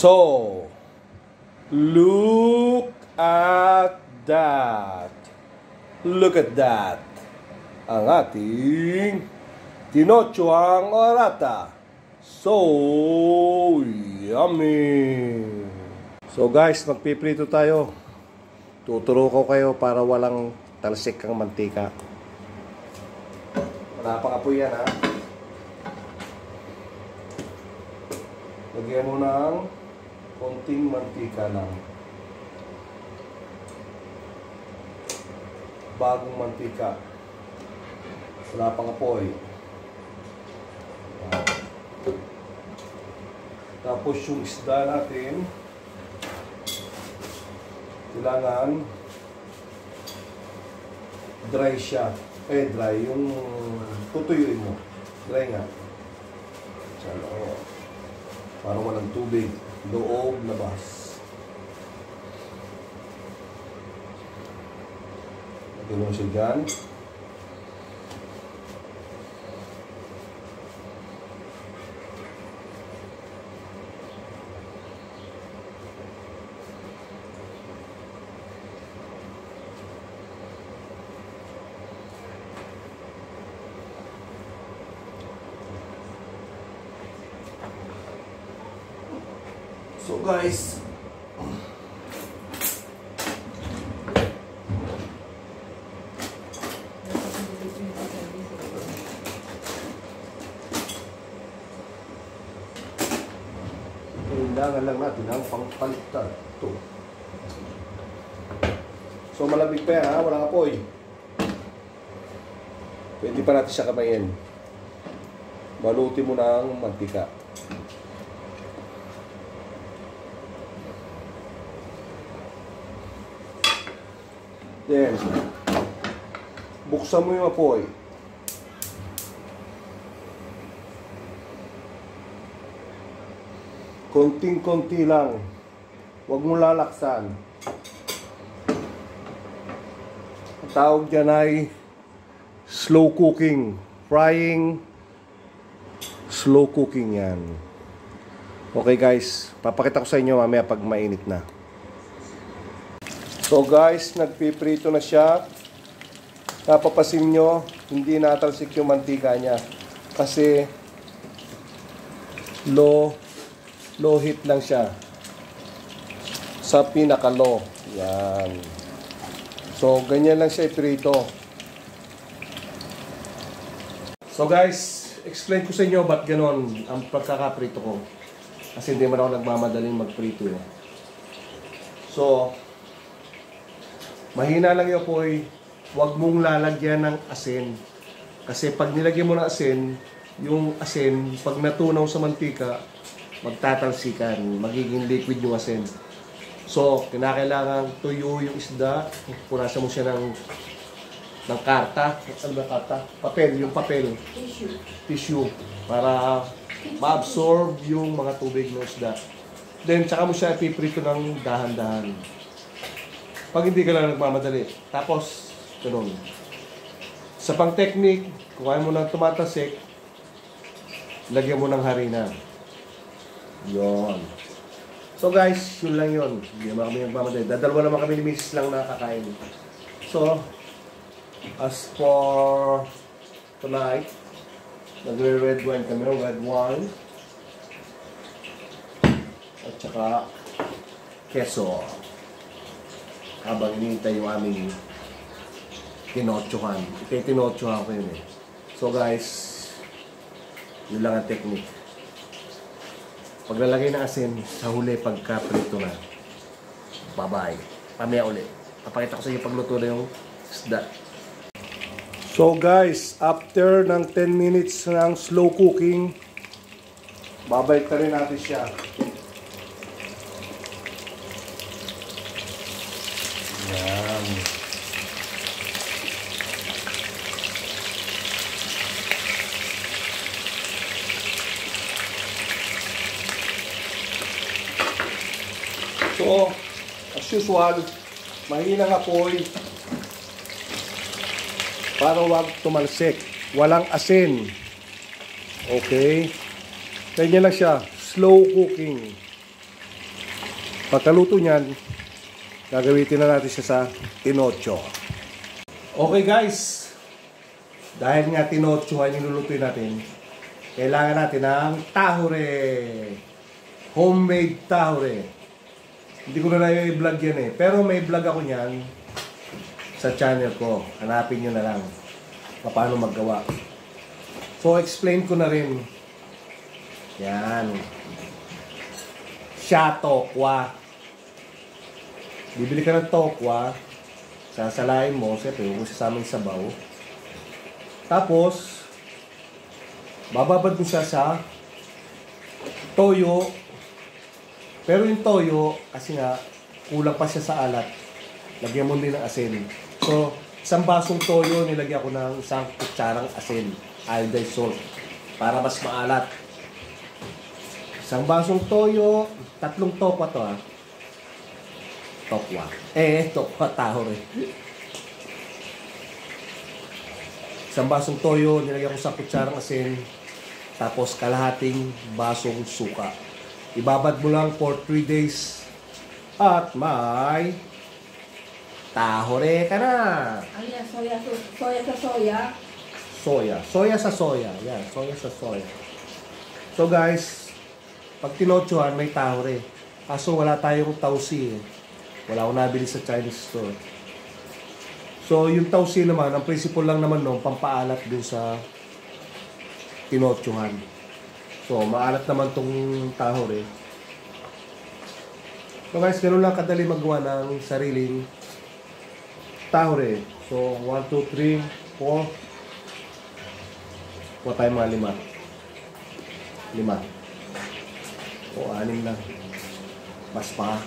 So, look at that. Look at that. Ang ating tinochuang orata. So yummy. So guys, magpiprito tayo. Tuturo ko kayo para walang talsik ang mantika. Wala pang apoy yan, ha. Lagyan mo ng konting mantika lang. Bagong mantika. Wala pang apoy. Tapos yung isda natin, kailangan dry siya. Dry. Yung tutuyuin mo. Dry nga. Tsalo. Parang walang tubig. Loob, labas. Lagyan mo siya dyan. So guys, kailangan lang natin ang pangpalitan. Ito. So malamig pa yan, ha? Walang apoy. Pwede pa natin siya kamayin. Balutin mo ng mantika. Then, buksan mo yung apoy. Konting-konti lang. Huwag mo lalaksan. Ang tawag dyan ay slow cooking. Frying. Slow cooking yan. Okay guys, papakita ko sa inyo mamaya pag mainit na. So guys, nagpiprito na siya. Napapasin nyo, hindi natalsik yung mantika niya. Kasi low heat lang siya. Sa pinaka-low. Yan. So, ganyan lang siya iprito. So guys, explain ko sa inyo ba't ganon ang pagkakaprito ko. Kasi hindi man ako nagmamadaling magprito. So, mahina lang yung apoy, huwag mong lalagyan ng asin. Kasi pag nilagyan mo ng asin, yung asin, pag natunaw sa mantika, magtatalsikan, magiging liquid yung asin. So, kinakailangan tuyo yung isda, punasan mo siya ng karta. Ano ba karta? Papel, yung papel. Tissue. Para ma-absorb yung mga tubig ng isda. Then, tsaka mo siya ipiprito ng dahan-dahan. Pag hindi ka lang nagmamadali. Tapos, ganun. Sa pang-technique, kung ayaw mo nang tumatasik, lagyan mo ng harina. Yon. So guys, yun lang yun. Hindi naman kami nagmamadali. Dadalawa naman kami ni Mrs. lang nakakain. So, as for tonight, nagre-red wine kami. Red wine. At saka, keso. Habang hinihintay yung aming tinotsuhan. Tinotsuhan ko yun eh. So guys, yun lang ang technique. Paglalagay ng asin, sa huli pagka-prito na. Bye-bye. Pamaya ulit. Papakita ko sa inyo pagluto na yung isda. So guys, after ng 10 minutes ng slow cooking, babalik na rin natin siya. Yan. So, as usual, mahinang apoy para wag tumalsik. Walang asin. Okay? Ganyan lang siya. Slow cooking. Pagkaluto niyan, gagamitin na natin siya sa tinocho. Okay guys, dahil nga tinochohan yung lulutuin natin, kailangan natin ng tahure. Homemade tahure. Hindi ko na i-vlog yan eh. Pero may vlog ako niyan sa channel ko. Hanapin nyo na lang paano maggawa. So, explain ko na rin. Yan. Siya tokwa. Bibili ka ng tokwa. Sasalain mo. Siyempre, huwag mo sasamang sabaw. Tapos, bababad mo siya sa toyo. Pero yung toyo, kasi nga, kulang pa siya sa alat. Lagyan mo din ng asin. So, isang basong toyo, nilagyan ko ng isang kutsarang asin. Iodized salt. Para mas maalat. Isang basong toyo, 3 tokwa to ha. Tokwa. Tokwa, tahure. Isang basong toyo, nilagyan ko sa kutsarang asin. Tapos kalahating basong suka. Ibabad mo lang for 3 days. At may tahure ka na. Ano yan? Soya sa soya? Soya. Soya sa soya. Yan, soya sa soya. So guys, pag tinochohan, may tahure. Kaso wala tayong tausi eh. Wala akong nabili sa Chinese store. So yung tausi naman, ang principle lang naman nung pampaalat din sa tinochohan. So, maalat naman tong tahure. So guys, ganoon lang kadali magawa ng sariling tahure. So, 1, 2, 3, 4. Kuha tayo mga 5. 5. O, 6 lang. Mas pa.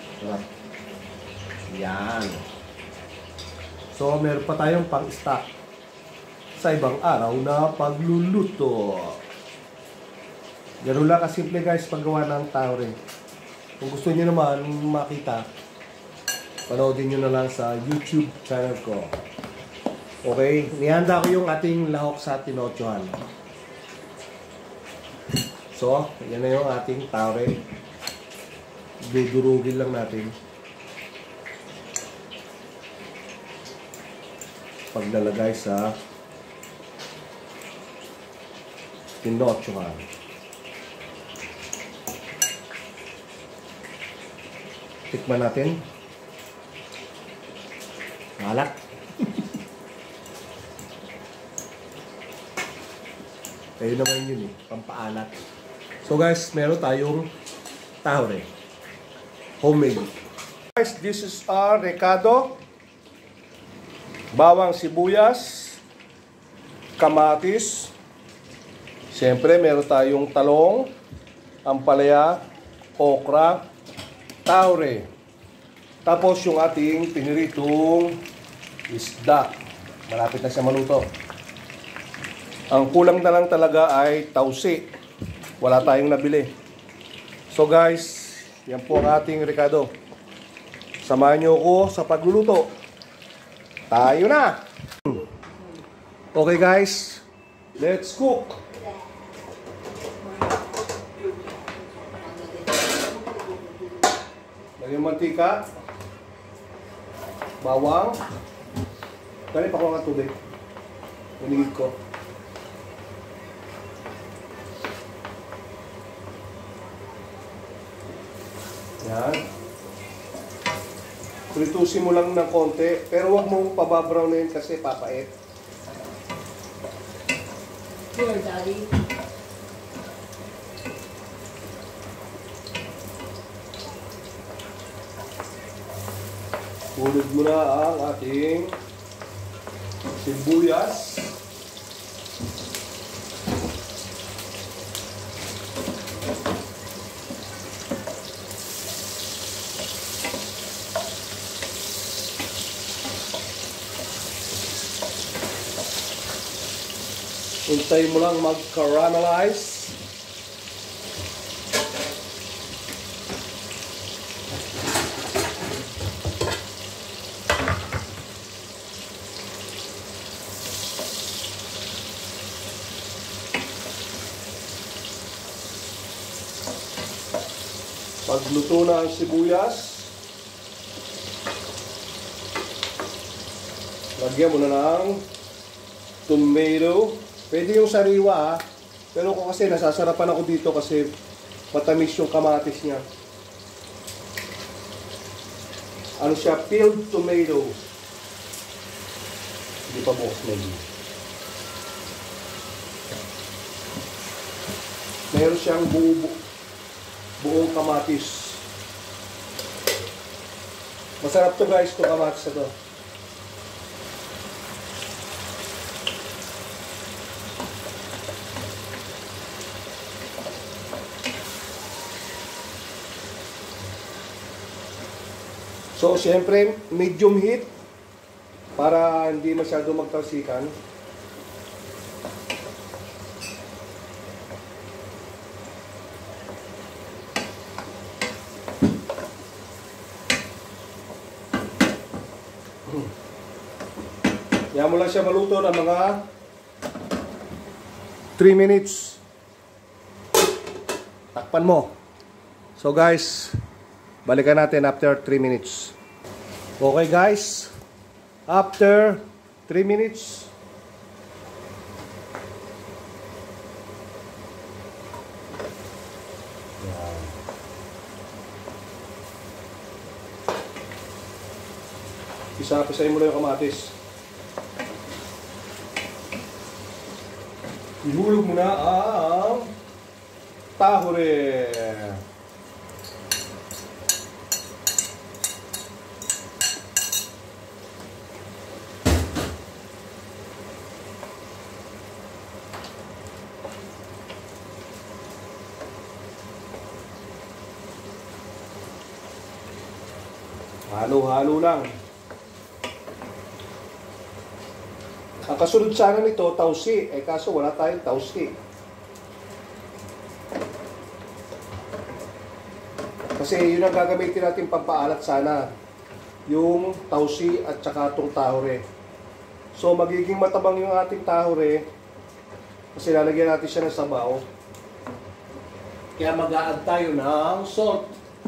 Yan. So, meron pa tayong pang-stock sa ibang araw na pagluluto. Ganun lang kasimple guys paggawa ng tahure. Kung gusto niyo naman makita, panoodin nyo na lang sa YouTube channel ko. Okay, nihanda ko yung ating lahok sa tinochohan. So, yan na yung ating tahure. Dudurugin lang natin. Paglalagay sa tinochohan. Tikman natin. Malak. Ayun naman yun eh. Pampaalat. So guys, meron tayong tahure. Homemade. Guys, this is our recado. Bawang sibuyas. Kamatis. Siyempre, meron tayong talong. Ampalaya. Okra. Tahure. Tapos yung ating piniritong isda. Malapit na siya maluto. Ang kulang na lang talaga ay tausi. Wala tayong nabili. So guys, yan po ang ating recado. Samahan nyo ako sa pagluluto. Tayo na! Okay guys, let's cook! Yung mantika, bawang, dali pa ko ang tubig, nanigid ko. Yan. Pritusin mo lang ng konti, pero wag mong pababrownin kasi papait. Sure, Daddy. Hulog mo na ang ating sibuyas. Hintay mo lang mag-caramelize. Pagluto na ang sibuyas, lagyan mo na ng tomato. Pwede yung sariwa, ha? Pero kung kasi nasasarapan ako dito kasi matamis yung kamatis niya. Ano siya? Peeled tomato. Hindi pa bukas lagi. Meron siyang buong kamatis. Masarap to guys, itong kamatis na to. So, siyempre, medium heat para hindi masyado magtalsikan. Kaya mo lang siya maluto ng mga 3 minutes. Takpan mo. So guys, balikan natin after 3 minutes. Okay guys, after 3 minutes, isa-pisahin mo lang yung kamatis. Ihulog mo na ang tahore. Halo-halo lang. Ang kasunod sana nito, tausi. Kaso wala tayong tausi. Kasi yun ang gagamitin natin pampaalat sana. Yung tausi at saka itong tahore. So magiging matabang yung ating tahore. Kasi lalagyan natin siya ng sabaw. Kaya mag-a-add tayo ng salt.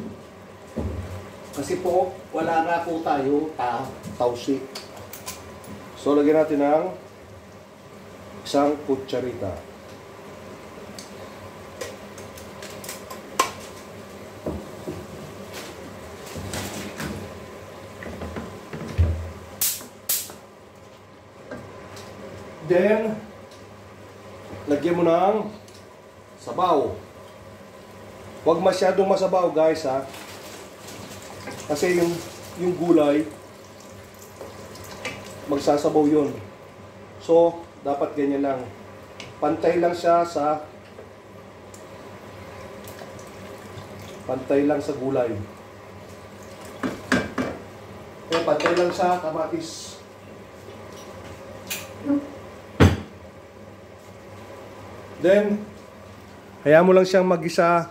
Kasi po, wala na po tayo tausi. So, lagyan natin ng isang kutsarita. Then, lagyan mo ng sabaw. Huwag masyadong masabaw, guys, ha. Kasi yung gulay, magsasabaw yun. So, dapat ganyan lang. Pantay lang siya sa gulay. Pantay lang sa kamatis. Then, hayaan mo lang siyang mag-isa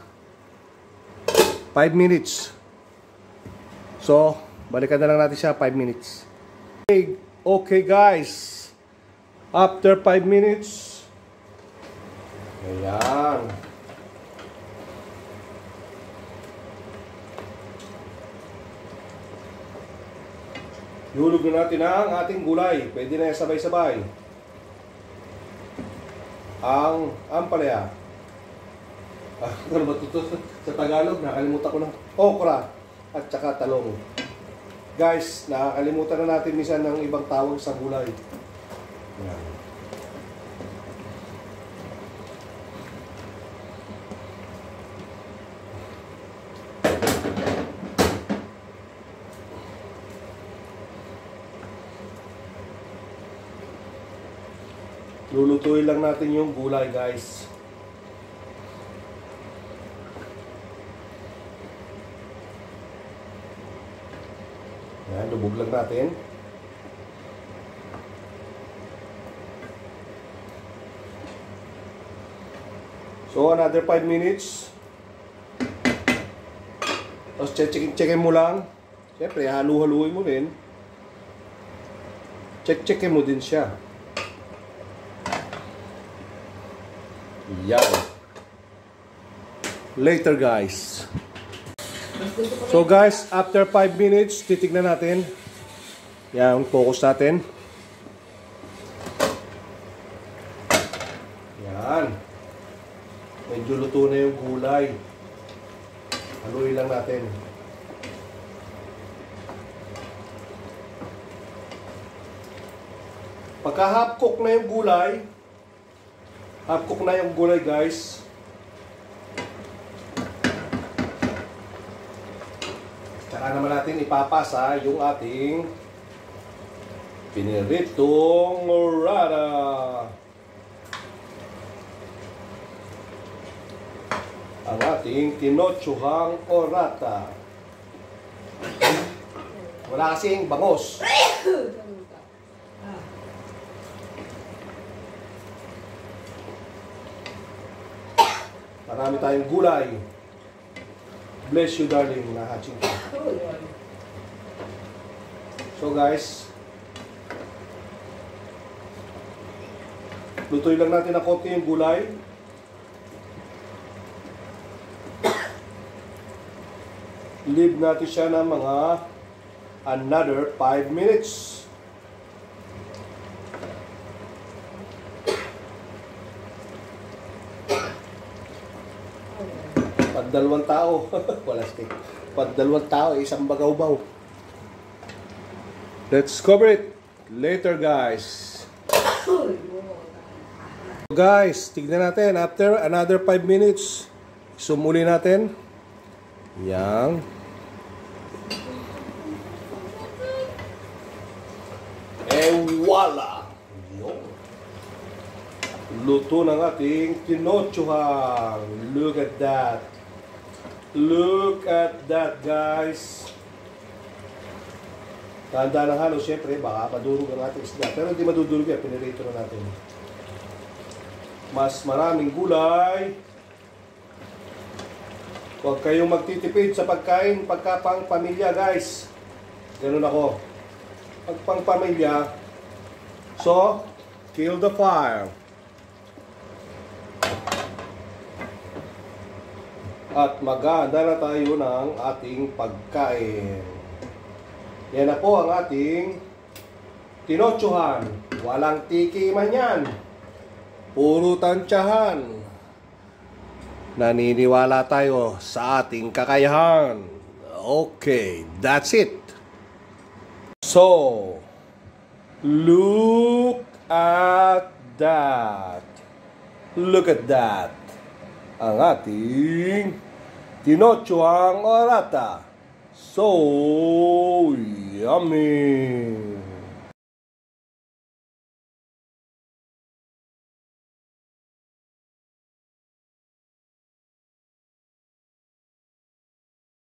5 minutes. So, balikan na lang natin siya 5 minutes. Okay guys, after 5 minutes, ayan, ihulog na natin ang ating gulay. Pwede na sabay-sabay. Ang ampalaya. Ano ba ito sa Tagalog? Nakalimutan ko na. Okra at saka talong. Guys, nakakalimutan na natin minsan ng ibang tawag sa gulay. Yan. Lulutuin lang natin yung gulay, guys. Yan, lubog lang natin. So, another 5 minutes. Tapos, check-checkin mo lang. Siyempre, halu-haluin mo rin. Check-checkin mo din siya. Yan. Later, guys. So guys, after 5 minutes, titignan natin. Yan, focus natin. Yan. Medyo luto na yung gulay. Haluin lang natin. Pagka half cook na yung gulay, guys. Saka naman natin ipapasa yung ating piniritong orata. Ang ating tinotsuhang orata. Wala kasing bangos. Marami tayong gulay. Bless you, darling, na hatching ko. So guys, lutuin lang natin na konti yung gulay. Leave natin siya ng mga another 5 minutes. Pag dalawang tao, wala stick. Pag dalawang tao, isang bagaw-baw. Let's cover it later, guys. Guys, tignan natin. After another 5 minutes, sumuli natin. Yang. Wala! Luto ng ating tinotsuhan. Look at that. Look at that, guys. Tanda ng halo, syempre, baka padurog ang ating isda. Pero hindi madudurog yan, pinirito na natin. Mas maraming gulay. Huwag kayong magtitipid sa pagkain pagkapang pamilya, guys. Ganun ako. Pagpang pamilya. So, kill the fire. At maganda na tayo ng ating pagkain. Yan na po ang ating tinotsuhan. Walang tiki man yan. Puro tansyahan. Naniniwala tayo sa ating kakayahan. Okay, that's it. So, look at that. Look at that. Ang ating tinotsuhang orata. So yummy!